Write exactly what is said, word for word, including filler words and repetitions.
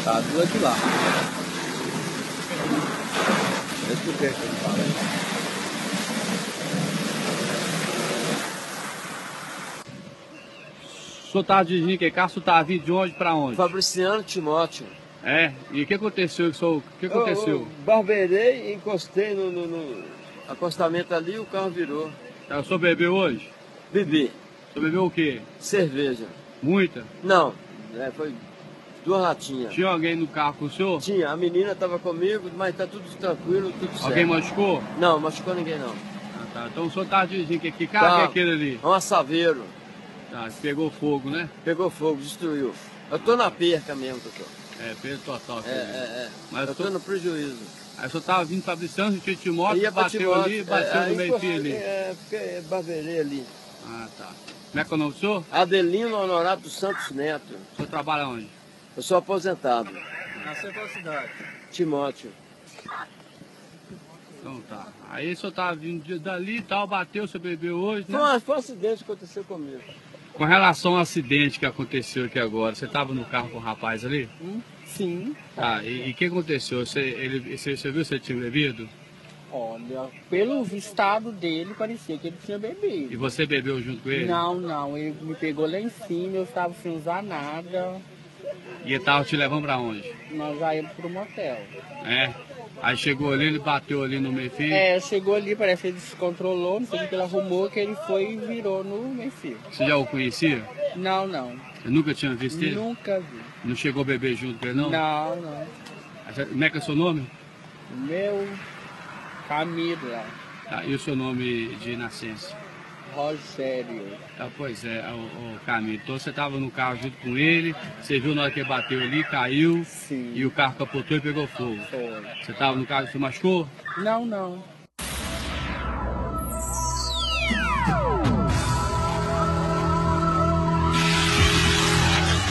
Tá do lado de lá. Deixa eu ver o que ele fala aí. O senhor estava dirigindo que carro? O senhor estava vindo de onde para onde? Fabriciano Timóteo. É? E o que aconteceu? O que aconteceu? Eu, eu barbeirei, encostei no, no, no acostamento ali e o carro virou. O senhor bebeu hoje? Bebi. O senhor bebeu o quê? Cerveja. Muita? Não, é, foi duas latinhas. Tinha alguém no carro com o senhor? Tinha, a menina estava comigo, mas tá tudo tranquilo, tudo certo. Alguém machucou? Não, machucou ninguém não. Ah, tá. Então o senhor estava dirigindo que, que carro Tá. que é aquele ali? É um assaveiro. Tá, pegou fogo, né? Pegou fogo, destruiu. Eu tô na perca mesmo, doutor. É, perda total. É, é, é. Mas eu tô tô... no prejuízo. Aí o senhor estava vindo para Fabriciano, tinha Timóteo, Ia pra bateu Timóteo, ali, bateu é, no meio-fio ali. É, porque barbeirei ali. Ah, tá. Como é que é o nome do senhor? Adelino Honorato dos Santos Neto. O senhor trabalha onde? Eu sou aposentado. Nasceu em qual cidade? Timóteo. Então tá. Aí o senhor estava vindo dali e tal, bateu, o senhor bebeu hoje, né? Foi um, foi um acidente que aconteceu comigo. Com relação ao acidente que aconteceu aqui agora, você estava no carro com o rapaz ali? Hum, sim. Tá, e o que aconteceu? Você, ele, você, você viu se ele tinha bebido? Olha, pelo estado dele, parecia que ele tinha E bebido. você bebeu junto com ele? Não, não, ele me pegou lá em cima, eu estava sem usar nada, E ele estava te levando pra onde? nós já íamos pro motel. É? Aí chegou ali, ele bateu ali no meio-fio? É, chegou ali, parece que ele descontrolou, não sei o que ele arrumou, que ele foi e virou no meio-fio. Você já o conhecia? Não, não, Eu nunca tinha visto ele? nunca vi. Não chegou a beber junto com ele, não? Não, não. Como é que é o seu nome? Meu Camila, Tá, e o seu nome de nascença? Rogério. Ah, pois é, o, o Camilo. Então você estava no carro junto com ele, você viu na hora que ele bateu ali, caiu, Sim. e o carro capotou e pegou fogo. Foi. Você estava no carro e se machucou? Não, não.